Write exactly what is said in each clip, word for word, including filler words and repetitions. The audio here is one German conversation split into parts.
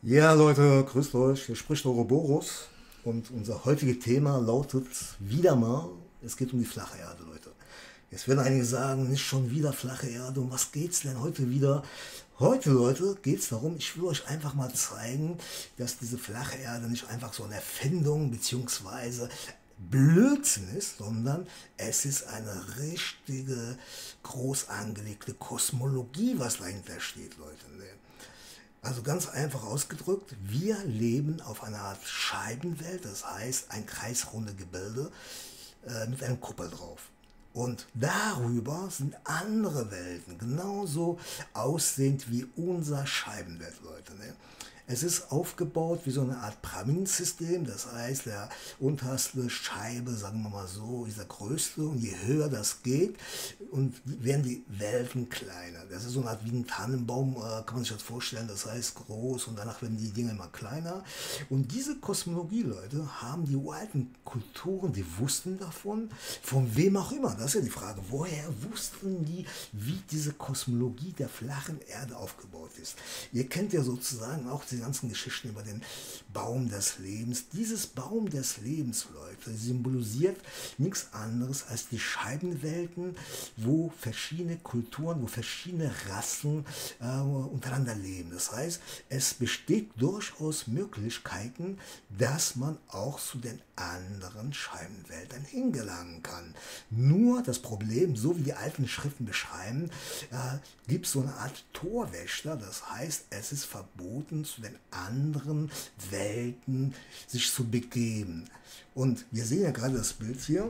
Ja, Leute, grüßt euch. Hier spricht Ouroboros und unser heutiges Thema lautet wieder mal, es geht um die flache Erde, Leute. Jetzt werden einige sagen, nicht schon wieder flache Erde, um was geht's denn heute wieder? Heute, Leute, geht es darum, ich will euch einfach mal zeigen, dass diese flache Erde nicht einfach so eine Erfindung bzw. Blödsinn ist, sondern es ist eine richtige, groß angelegte Kosmologie, was dahinter steht, Leute. Ne? Also ganz einfach ausgedrückt, wir leben auf einer Art Scheibenwelt, das heißt ein kreisrunde Gebilde äh, mit einem Kuppel drauf. Und darüber sind andere Welten genauso aussehend wie unser Scheibenwelt, Leute. Ne? Es ist aufgebaut wie so eine Art Pyramidensystem, das heißt, der unterste Scheibe, sagen wir mal so, ist der größte und je höher das geht, und werden die Welten kleiner. Das ist so eine Art wie ein Tannenbaum, äh, kann man sich das vorstellen, das heißt groß und danach werden die Dinge immer kleiner. Und diese Kosmologie, Leute, haben die alten Kulturen, die wussten davon, von wem auch immer. Das ist ja die Frage, woher wussten die, wie diese Kosmologie der flachen Erde aufgebaut ist. Ihr kennt ja sozusagen auch die ganzen Geschichten über den Baum des Lebens. Dieses Baum des Lebens, Leute, symbolisiert nichts anderes als die Scheibenwelten, wo verschiedene Kulturen, wo verschiedene Rassen äh, untereinander leben. Das heißt, es besteht durchaus Möglichkeiten, dass man auch zu den anderen Scheibenwelten hingelangen kann. Nur das Problem, so wie die alten Schriften beschreiben, äh, gibt es so eine Art Torwächter. Das heißt, es ist verboten, zu den anderen Welten sich zu begeben. Und wir sehen ja gerade das Bild hier.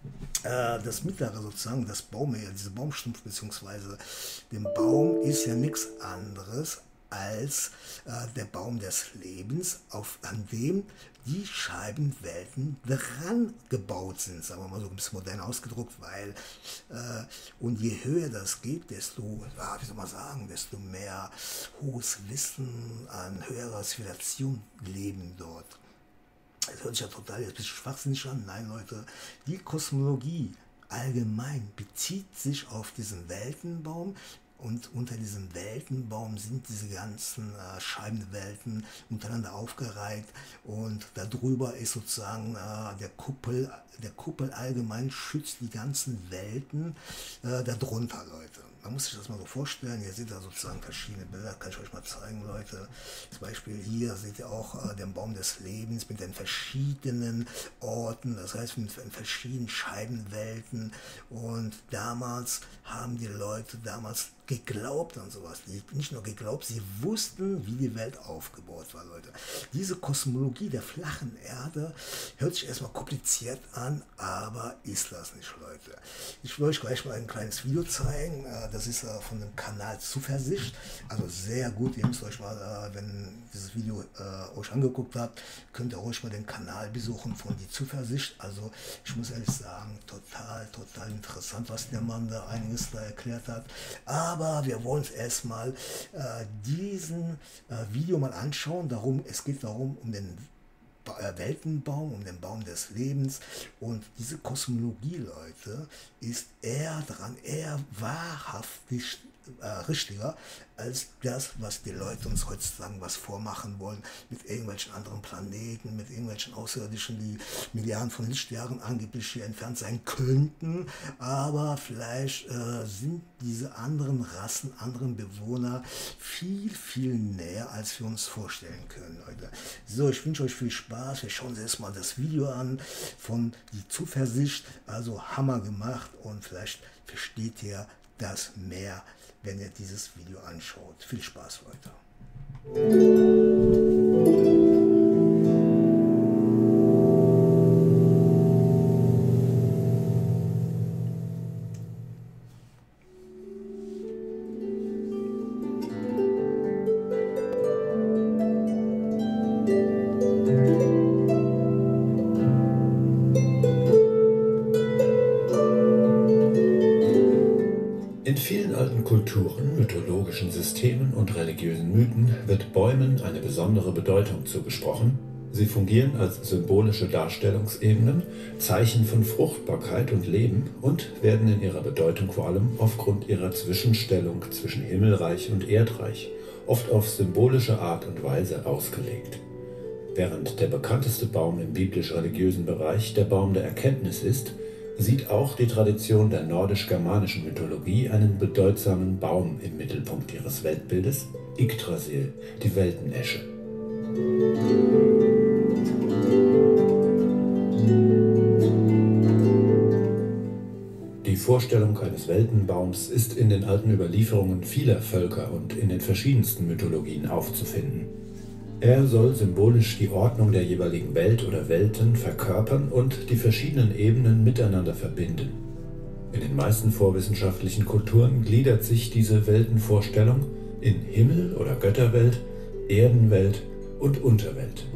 Das mittlere sozusagen, das Baum, dieser Baumstumpf bzw. dem Baum ist ja nichts anderes als äh, der Baum des Lebens, auf, an dem die Scheibenwelten dran gebaut sind, sagen wir mal so ein bisschen modern ausgedruckt, weil äh, und je höher das geht, desto, ja, wie soll man sagen, desto mehr hohes Wissen an höherer Zivilisation leben dort. Das hört sich ja total jetzt ein bisschen schwachsinnig an. Nein, Leute, die Kosmologie allgemein bezieht sich auf diesen Weltenbaum. Und unter diesem Weltenbaum sind diese ganzen äh, Scheibenwelten untereinander aufgereiht. Und darüber ist sozusagen äh, der Kuppel, der Kuppel allgemein schützt die ganzen Welten äh, darunter, Leute. Man muss sich das mal so vorstellen, ihr seht da sozusagen verschiedene Bilder, kann ich euch mal zeigen, Leute. Zum Beispiel hier seht ihr auch äh, den Baum des Lebens mit den verschiedenen Orten, das heißt mit verschiedenen Scheibenwelten. Und damals haben die Leute damals geglaubt an sowas. Nicht nur geglaubt, sie wussten, wie die Welt aufgebaut war, Leute. Diese Kosmologie der flachen Erde hört sich erstmal kompliziert an, aber ist das nicht, Leute. Ich will euch gleich mal ein kleines Video zeigen. Das ist von dem Kanal Zuversicht. Also sehr gut. Ihr müsst euch mal, wenn dieses Video euch angeguckt habt, könnt ihr euch mal den Kanal besuchen von die Zuversicht. Also ich muss ehrlich sagen, total, total interessant, was der Mann da einiges da erklärt hat. Aber Aber wir wollen uns erstmal äh, diesen äh, Video mal anschauen. Darum, es geht darum, um den äh, Weltenbaum, um den Baum des Lebens. Und diese Kosmologie, Leute, ist eher dran, eher wahrhaftig äh, richtiger als das, was die Leute uns heutzutage was vormachen wollen, mit irgendwelchen anderen Planeten, mit irgendwelchen Außerirdischen, die Milliarden von Lichtjahren angeblich hier entfernt sein könnten, aber vielleicht äh, sind diese anderen Rassen, anderen Bewohner viel, viel näher, als wir uns vorstellen können, Leute. So, ich wünsche euch viel Spaß, wir schauen uns erstmal das Video an von die Zuversicht, also Hammer gemacht, und vielleicht versteht ihr das mehr, wenn ihr dieses Video anschaut. Viel Spaß, Leute. In vielen alten Kulturen, mythologischen Systemen und religiösen Mythen wird Bäumen eine besondere Bedeutung zugesprochen. Sie fungieren als symbolische Darstellungsebenen, Zeichen von Fruchtbarkeit und Leben und werden in ihrer Bedeutung vor allem aufgrund ihrer Zwischenstellung zwischen Himmelreich und Erdreich oft auf symbolische Art und Weise ausgelegt. Während der bekannteste Baum im biblisch-religiösen Bereich der Baum der Erkenntnis ist, sieht auch die Tradition der nordisch-germanischen Mythologie einen bedeutsamen Baum im Mittelpunkt ihres Weltbildes, Yggdrasil, die Weltenesche. Die Vorstellung eines Weltenbaums ist in den alten Überlieferungen vieler Völker und in den verschiedensten Mythologien aufzufinden. Er soll symbolisch die Ordnung der jeweiligen Welt oder Welten verkörpern und die verschiedenen Ebenen miteinander verbinden. In den meisten vorwissenschaftlichen Kulturen gliedert sich diese Weltenvorstellung in Himmel- oder Götterwelt, Erdenwelt und Unterwelt.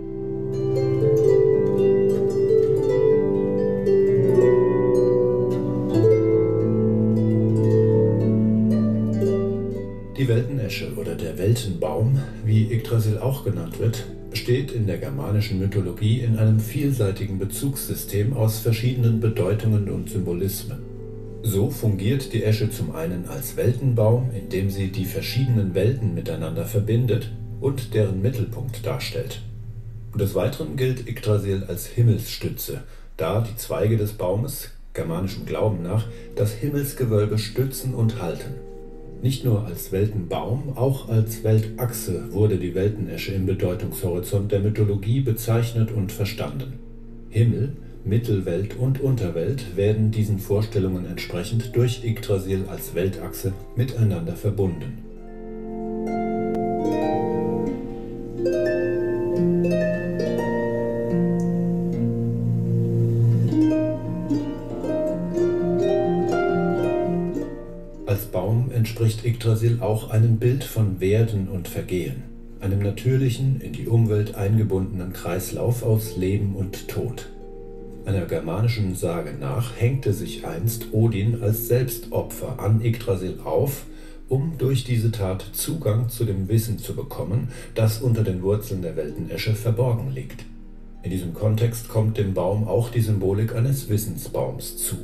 Die Weltenesche oder der Weltenbaum, wie Yggdrasil auch genannt wird, steht in der germanischen Mythologie in einem vielseitigen Bezugssystem aus verschiedenen Bedeutungen und Symbolismen. So fungiert die Esche zum einen als Weltenbaum, indem sie die verschiedenen Welten miteinander verbindet und deren Mittelpunkt darstellt. Des Weiteren gilt Yggdrasil als Himmelsstütze, da die Zweige des Baumes, germanischem Glauben nach, das Himmelsgewölbe stützen und halten. Nicht nur als Weltenbaum, auch als Weltachse wurde die Weltenesche im Bedeutungshorizont der Mythologie bezeichnet und verstanden. Himmel, Mittelwelt und Unterwelt werden diesen Vorstellungen entsprechend durch Yggdrasil als Weltachse miteinander verbunden. Als Baum entspricht Yggdrasil auch einem Bild von Werden und Vergehen, einem natürlichen, in die Umwelt eingebundenen Kreislauf aus Leben und Tod. Einer germanischen Sage nach hängte sich einst Odin als Selbstopfer an Yggdrasil auf, um durch diese Tat Zugang zu dem Wissen zu bekommen, das unter den Wurzeln der Weltenesche verborgen liegt. In diesem Kontext kommt dem Baum auch die Symbolik eines Wissensbaums zu.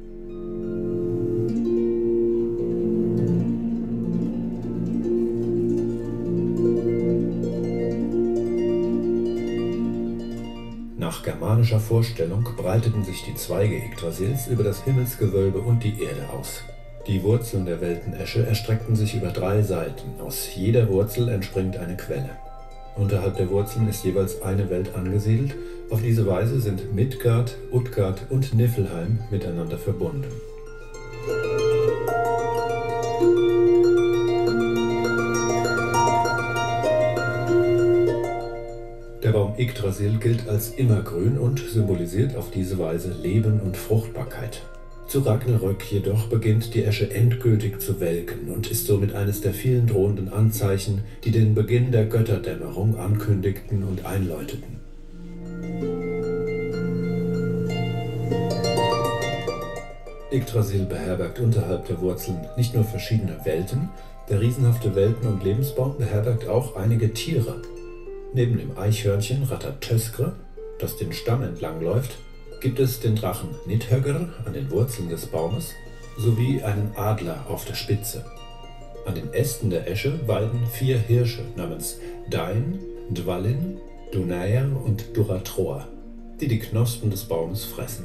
Nach germanischer Vorstellung breiteten sich die Zweige Yggdrasils über das Himmelsgewölbe und die Erde aus. Die Wurzeln der Weltenesche erstreckten sich über drei Seiten. Aus jeder Wurzel entspringt eine Quelle. Unterhalb der Wurzeln ist jeweils eine Welt angesiedelt. Auf diese Weise sind Midgard, Utgard und Niflheim miteinander verbunden. Der Baum Yggdrasil gilt als immergrün und symbolisiert auf diese Weise Leben und Fruchtbarkeit. Zu Ragnarök jedoch beginnt die Esche endgültig zu welken und ist somit eines der vielen drohenden Anzeichen, die den Beginn der Götterdämmerung ankündigten und einläuteten. Yggdrasil beherbergt unterhalb der Wurzeln nicht nur verschiedene Welten, der riesenhafte Welten- und Lebensbaum beherbergt auch einige Tiere. Neben dem Eichhörnchen Ratatöskre, das den Stamm entlang läuft, gibt es den Drachen Nidhöggr an den Wurzeln des Baumes sowie einen Adler auf der Spitze. An den Ästen der Esche weiden vier Hirsche namens Dain, Dvalin, Dunaer und Duratroa, die die Knospen des Baumes fressen.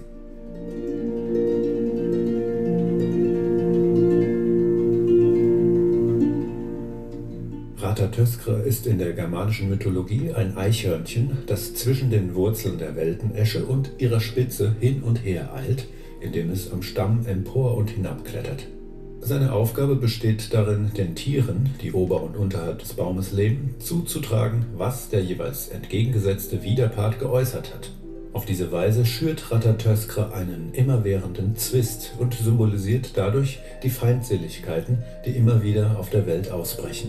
Ratatöskre ist in der germanischen Mythologie ein Eichhörnchen, das zwischen den Wurzeln der Weltenesche und ihrer Spitze hin und her eilt, indem es am Stamm empor und hinabklettert. Seine Aufgabe besteht darin, den Tieren, die ober- und unterhalb des Baumes leben, zuzutragen, was der jeweils entgegengesetzte Widerpart geäußert hat. Auf diese Weise schürt Ratatöskre einen immerwährenden Zwist und symbolisiert dadurch die Feindseligkeiten, die immer wieder auf der Welt ausbrechen.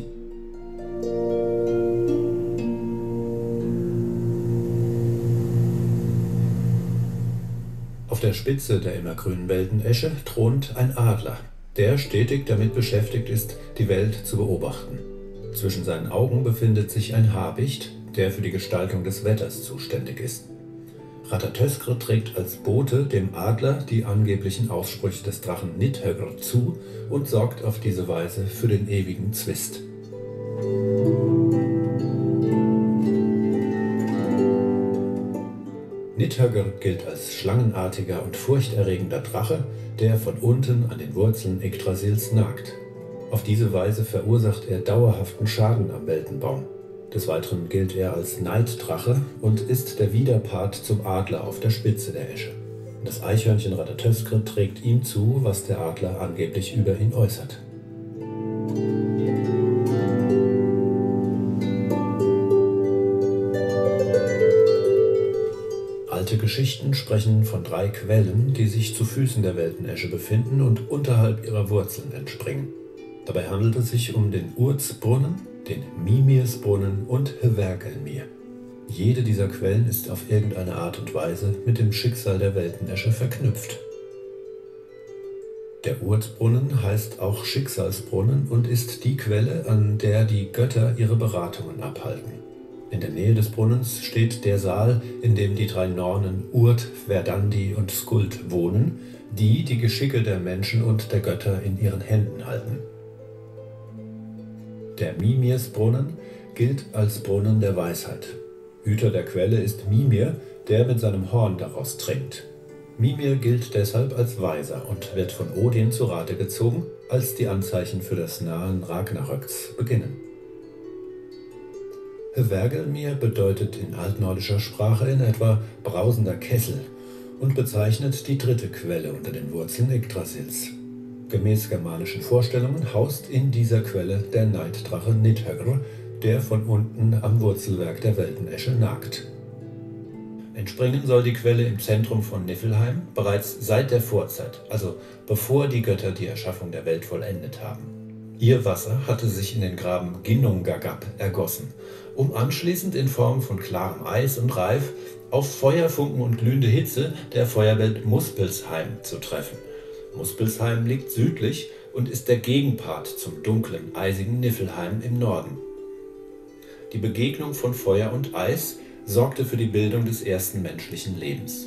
Auf der Spitze der immergrünen Weltenesche thront ein Adler, der stetig damit beschäftigt ist, die Welt zu beobachten. Zwischen seinen Augen befindet sich ein Habicht, der für die Gestaltung des Wetters zuständig ist. Ratatöskre trägt als Bote dem Adler die angeblichen Aussprüche des Drachen Nidhöggr zu und sorgt auf diese Weise für den ewigen Zwist. Nithagr gilt als schlangenartiger und furchterregender Drache, der von unten an den Wurzeln Yggdrasils nagt. Auf diese Weise verursacht er dauerhaften Schaden am Weltenbaum. Des Weiteren gilt er als Neiddrache und ist der Widerpart zum Adler auf der Spitze der Esche. Das Eichhörnchen Ratatoskr trägt ihm zu, was der Adler angeblich über ihn äußert. Alte Geschichten sprechen von drei Quellen, die sich zu Füßen der Weltenesche befinden und unterhalb ihrer Wurzeln entspringen. Dabei handelt es sich um den Urzbrunnen, den Mimirsbrunnen und Hvergelmir. Jede dieser Quellen ist auf irgendeine Art und Weise mit dem Schicksal der Weltenesche verknüpft. Der Urzbrunnen heißt auch Schicksalsbrunnen und ist die Quelle, an der die Götter ihre Beratungen abhalten. In der Nähe des Brunnens steht der Saal, in dem die drei Nornen Urd, Verdandi und Skuld wohnen, die die Geschicke der Menschen und der Götter in ihren Händen halten. Der Mimirsbrunnen gilt als Brunnen der Weisheit. Hüter der Quelle ist Mimir, der mit seinem Horn daraus trinkt. Mimir gilt deshalb als Weiser und wird von Odin zu Rate gezogen, als die Anzeichen für das nahen Ragnaröks beginnen. Hvergelmir bedeutet in altnordischer Sprache in etwa brausender Kessel und bezeichnet die dritte Quelle unter den Wurzeln Yggdrasils. Gemäß germanischen Vorstellungen haust in dieser Quelle der Neiddrache Nithagr, der von unten am Wurzelwerk der Weltenesche nagt. Entspringen soll die Quelle im Zentrum von Niflheim bereits seit der Vorzeit, also bevor die Götter die Erschaffung der Welt vollendet haben. Ihr Wasser hatte sich in den Graben Ginnungagap ergossen, um anschließend in Form von klarem Eis und Reif auf Feuerfunken und glühende Hitze der Feuerwelt Muspelsheim zu treffen. Muspelsheim liegt südlich und ist der Gegenpart zum dunklen, eisigen Niflheim im Norden. Die Begegnung von Feuer und Eis sorgte für die Bildung des ersten menschlichen Lebens.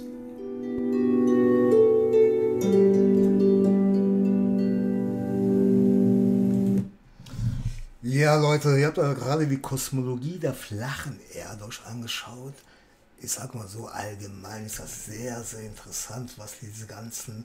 Ja, Leute, ihr habt ja gerade die Kosmologie der flachen Erde euch angeschaut. Ich sag mal so, allgemein ist das sehr, sehr interessant, was diese ganzen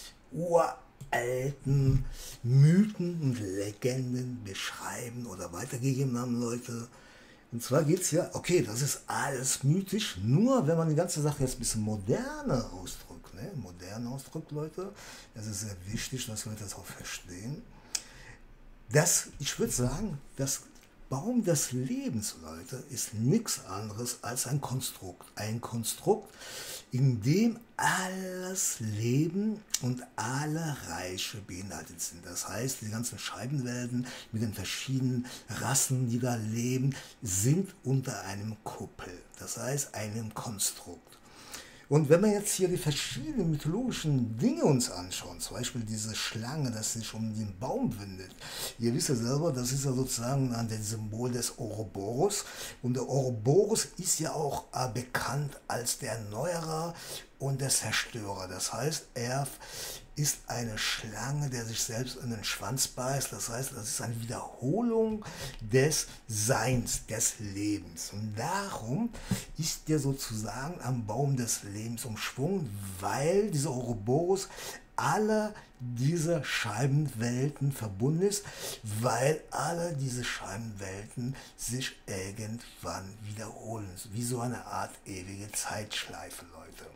uralten Mythen und Legenden beschreiben oder weitergegeben haben, Leute. Und zwar geht es ja, okay, das ist alles mythisch, nur wenn man die ganze Sache jetzt ein bisschen moderner ausdrückt, ne? modern ausdrückt, Leute. Das ist sehr wichtig, dass Leute das auch verstehen. Das, ich würde sagen, das Baum des Lebens, Leute, ist nichts anderes als ein Konstrukt. Ein Konstrukt, in dem alles Leben und alle Reiche beinhaltet sind. Das heißt, die ganzen Scheibenwelten mit den verschiedenen Rassen, die da leben, sind unter einem Kuppel. Das heißt, einem Konstrukt. Und wenn wir jetzt hier die verschiedenen mythologischen Dinge uns anschauen, zum Beispiel diese Schlange, das sich um den Baum windet, ihr wisst ja selber, das ist ja sozusagen das Symbol des Ouroboros. Und der Ouroboros ist ja auch äh, bekannt als der Erneuerer und der Zerstörer. Das heißt, er ist eine Schlange, der sich selbst in den Schwanz beißt. Das heißt, das ist eine Wiederholung des Seins, des Lebens. Und darum ist der sozusagen am Baum des Lebens umschwungen, weil dieser Ouroboros alle diese Scheibenwelten verbunden ist, weil alle diese Scheibenwelten sich irgendwann wiederholen. Wie so eine Art ewige Zeitschleife, Leute.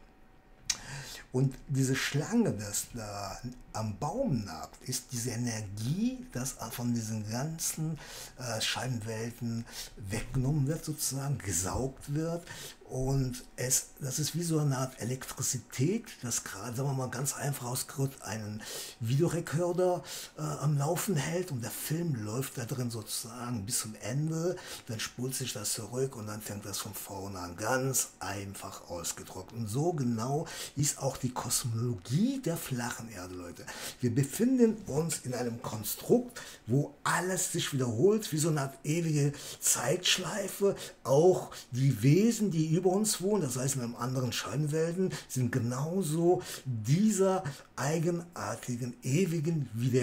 Und diese Schlange, das da am Baum nagt, ist diese Energie, das von diesen ganzen äh, Scheibenwelten weggenommen wird, sozusagen, gesaugt wird. Und es, das ist wie so eine Art Elektrizität, das gerade, sagen wir mal ganz einfach ausgedrückt, einen Videorekorder äh, am Laufen hält und der Film läuft da drin sozusagen bis zum Ende, dann spult sich das zurück und dann fängt das von vorne an, ganz einfach ausgedrückt. Und so genau ist auch die Kosmologie der flachen Erde, Leute. Wir befinden uns in einem Konstrukt, wo alles sich wiederholt, wie so eine Art ewige Zeitschleife. Auch die Wesen, die über uns wohnen, das heißt in einem anderen Scheinwelten, sind genauso dieser eigenartigen, ewigen wie der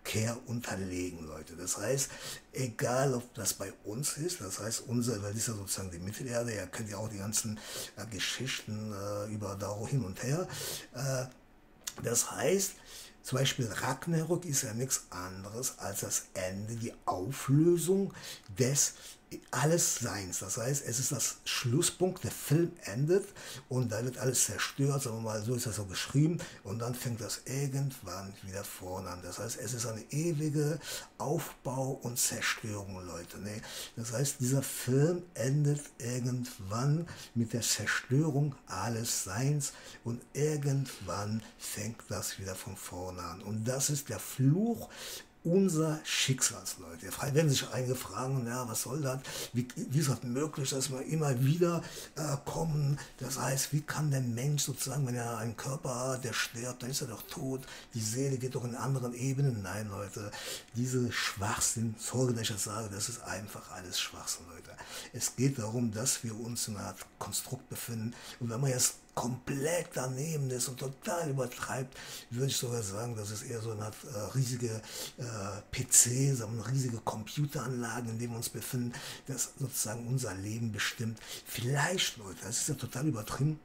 Wiederkehr unterlegen, Leute. Das heißt, egal ob das bei uns ist, das heißt, unser, das ist ja sozusagen die Mittelerde, ihr kennt ja auch die ganzen äh, Geschichten äh, über da hin und her. Äh, das heißt, zum Beispiel Ragnarök ist ja nichts anderes als das Ende, die Auflösung des alles Seins. Das heißt, es ist das Schlusspunkt, der Film endet und da wird alles zerstört, sagen wir mal, so ist das so geschrieben und dann fängt das irgendwann wieder vorne an. Das heißt, es ist eine ewige Aufbau und Zerstörung, Leute. Ne? Das heißt, dieser Film endet irgendwann mit der Zerstörung alles Seins und irgendwann fängt das wieder von vorne an. Und das ist der Fluch unser Schicksals, Leute. Frei werden sich einige fragen, ja, was soll das? Wie, wie ist das möglich, dass wir immer wieder äh, kommen? Das heißt, wie kann der Mensch sozusagen, wenn er einen Körper hat, der stirbt, dann ist er doch tot. Die Seele geht doch in anderen Ebenen. Nein, Leute, diese Schwachsinn, sorry, dass ich das sage, das ist einfach alles Schwachsinn, Leute. Es geht darum, dass wir uns in einer Art Konstrukt befinden. Und wenn man jetzt komplett daneben ist und total übertreibt, würde ich sogar sagen, das ist eher so eine Art äh, riesige äh, P C, so eine riesige Computeranlage, in der wir uns befinden, das sozusagen unser Leben bestimmt. Vielleicht, Leute, das ist ja total übertrieben,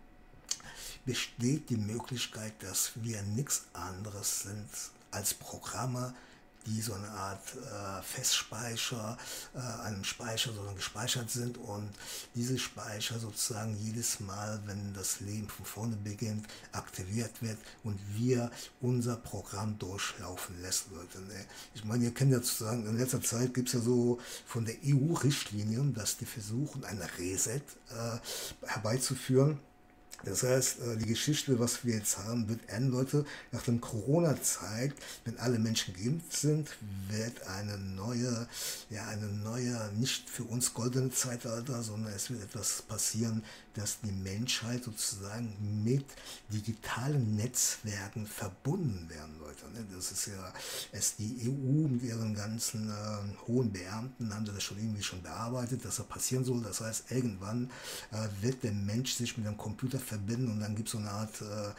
besteht die Möglichkeit, dass wir nichts anderes sind als Programme, die so eine Art äh, Festspeicher, äh, einem Speicher sondern gespeichert sind und diese Speicher sozusagen jedes Mal, wenn das Leben von vorne beginnt, aktiviert wird und wir unser Programm durchlaufen lassen, Leute. Ne? Ich meine, ihr kennt ja sozusagen, in letzter Zeit gibt es ja so von der E U-Richtlinien, dass die versuchen, ein Reset äh, herbeizuführen. Das heißt, die Geschichte, was wir jetzt haben, wird enden, Leute. Nach der Corona-Zeit, wenn alle Menschen geimpft sind, wird eine neue, ja, eine neue, nicht für uns goldene Zeitalter, sondern es wird etwas passieren, dass die Menschheit sozusagen mit digitalen Netzwerken verbunden werden, Leute. Das ist ja, es die E U mit ihren ganzen äh, hohen Beamten haben das schon irgendwie schon bearbeitet, dass das passieren soll. Das heißt, irgendwann äh, wird der Mensch sich mit dem Computer verbinden und dann gibt es so eine Art äh,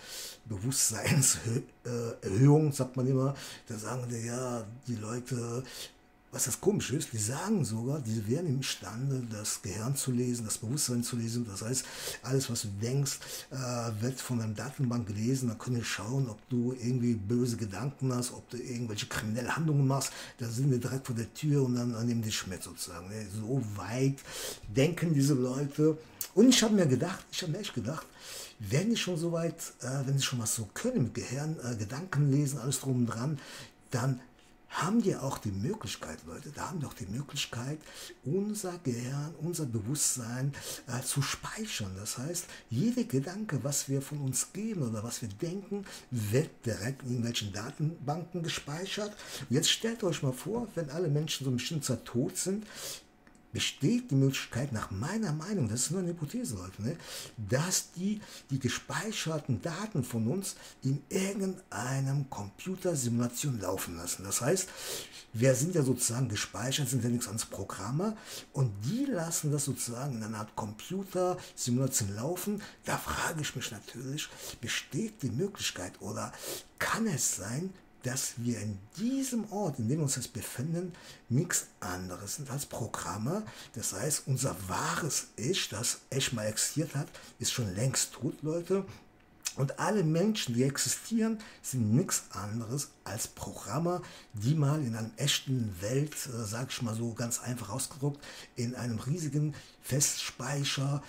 Bewusstseinserhöhung, sagt man immer. Da sagen die, ja, die Leute, was das komisch ist, die sagen sogar, die wären imstande, das Gehirn zu lesen, das Bewusstsein zu lesen. Das heißt, alles, was du denkst, äh, wird von einer Datenbank gelesen. Da können wir schauen, ob du irgendwie böse Gedanken hast, ob du irgendwelche kriminelle Handlungen machst. Da sind wir direkt vor der Tür und dann nehmen die Schmidt sozusagen. So weit denken diese Leute. Und ich habe mir gedacht, ich habe mir echt gedacht, wenn die schon so weit, äh, wenn sie schon was so können mit Gehirn, äh, Gedanken lesen, alles drum und dran, dann haben die auch die Möglichkeit, Leute, da haben wir auch die Möglichkeit, unser Gehirn, unser Bewusstsein äh, zu speichern. Das heißt, jeder Gedanke, was wir von uns geben oder was wir denken, wird direkt in irgendwelchen Datenbanken gespeichert. Und jetzt stellt euch mal vor, wenn alle Menschen so eine bestimmte Zeit tot sind, besteht die Möglichkeit, nach meiner Meinung, das ist nur eine Hypothese, Leute, ne, dass die die gespeicherten Daten von uns in irgendeinem Computersimulation laufen lassen. Das heißt, wir sind ja sozusagen gespeichert, sind ja nichts anderes Programme und die lassen das sozusagen in einer Art Computersimulation laufen. Da frage ich mich natürlich, besteht die Möglichkeit oder kann es sein, dass wir in diesem Ort, in dem wir uns jetzt befinden, nichts anderes sind als Programme. Das heißt, unser wahres Ich, das echt mal existiert hat, ist schon längst tot, Leute. Und alle Menschen, die existieren, sind nichts anderes als Programme, die mal in einer echten Welt, äh, sag ich mal so ganz einfach ausgedrückt, in einem riesigen Festspeicher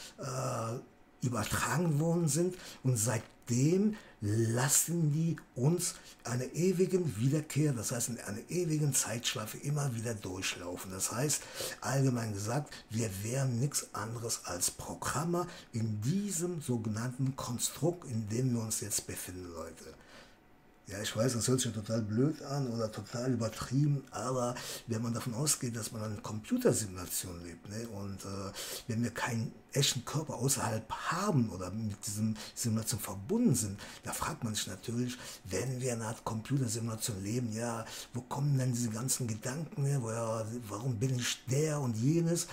äh, übertragen worden sind und seitdem lassen die uns eine ewigen Wiederkehr, das heißt in einer ewigen Zeitschleife immer wieder durchlaufen. Das heißt, allgemein gesagt, wir wären nichts anderes als Programme in diesem sogenannten Konstrukt, in dem wir uns jetzt befinden, Leute. Ja, ich weiß, das hört sich ja total blöd an oder total übertrieben, aber wenn man davon ausgeht, dass man eine Computersimulation lebt, ne, und äh, wenn wir keinen echten Körper außerhalb haben oder mit diesem Simulation verbunden sind, da fragt man sich natürlich, wenn wir in einer Art Computersimulation leben, ja, wo kommen denn diese ganzen Gedanken her, woher, warum bin ich der und jenes?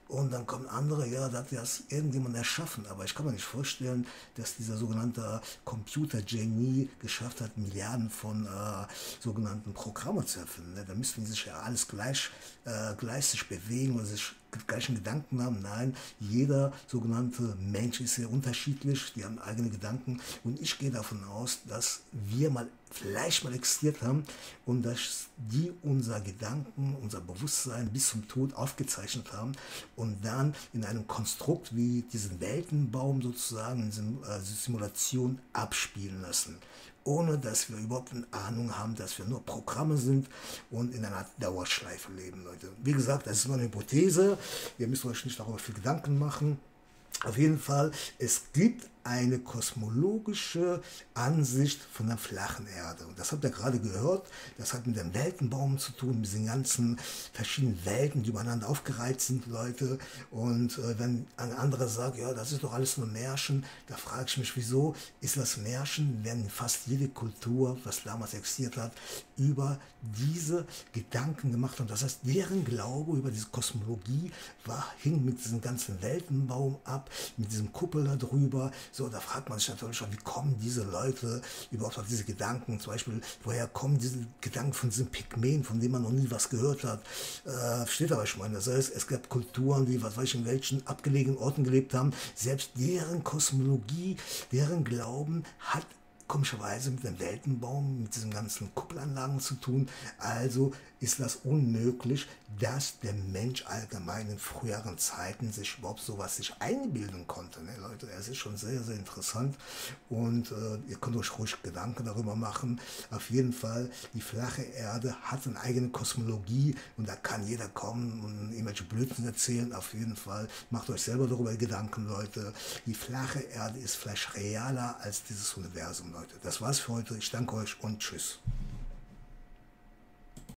Und dann kommen andere, ja, da hat das irgendjemand erschaffen. Aber ich kann mir nicht vorstellen, dass dieser sogenannte Computer-Genie geschafft hat, Milliarden von äh, sogenannten Programmen zu erfinden. Ne? Da müssten die sich ja alles gleich, äh, gleich sich bewegen oder sich gleichen Gedanken haben. Nein, jeder sogenannte Mensch ist sehr unterschiedlich, die haben eigene Gedanken und ich gehe davon aus, dass wir mal vielleicht mal existiert haben und dass die unser Gedanken, unser Bewusstsein bis zum Tod aufgezeichnet haben und dann in einem Konstrukt wie diesen Weltenbaum sozusagen in diesem, äh, Simulation abspielen lassen, ohne dass wir überhaupt eine Ahnung haben, dass wir nur Programme sind und in einer Dauerschleife leben, Leute. Wie gesagt, das ist nur eine Hypothese, ihr müsst euch nicht darüber viel Gedanken machen. Auf jeden Fall, es gibt eine kosmologische Ansicht von der flachen Erde. Und das habt ihr gerade gehört, das hat mit dem Weltenbaum zu tun, mit diesen ganzen verschiedenen Welten, die übereinander aufgereiht sind, Leute. Und äh, wenn ein anderer sagt, ja, das ist doch alles nur Märchen, da frage ich mich, wieso ist das Märchen, wenn fast jede Kultur, was damals existiert hat, über diese Gedanken gemacht hat. Das heißt, deren Glaube über diese Kosmologie war, hing mit diesem ganzen Weltenbaum ab, mit diesem Kuppel da drüber. So, da fragt man sich natürlich schon, wie kommen diese Leute überhaupt auf diese Gedanken? Zum Beispiel, woher kommen diese Gedanken von diesen Pygmäen, von denen man noch nie was gehört hat? Äh, steht aber schon mal. Das heißt, es gab Kulturen, die, was weiß ich, in welchen abgelegenen Orten gelebt haben. Selbst deren Kosmologie, deren Glauben hat komischerweise mit dem Weltenbaum, mit diesen ganzen Kuppelanlagen zu tun. Also ist das unmöglich, dass der Mensch allgemein in früheren Zeiten sich überhaupt sowas sich einbilden konnte. Ne, Leute, es ist schon sehr, sehr interessant und äh, ihr könnt euch ruhig Gedanken darüber machen. Auf jeden Fall, die flache Erde hat eine eigene Kosmologie und da kann jeder kommen und irgendwelche Blödsinn erzählen. Auf jeden Fall, macht euch selber darüber Gedanken, Leute. Die flache Erde ist vielleicht realer als dieses Universum, Leute. Das war's für heute. Ich danke euch und tschüss.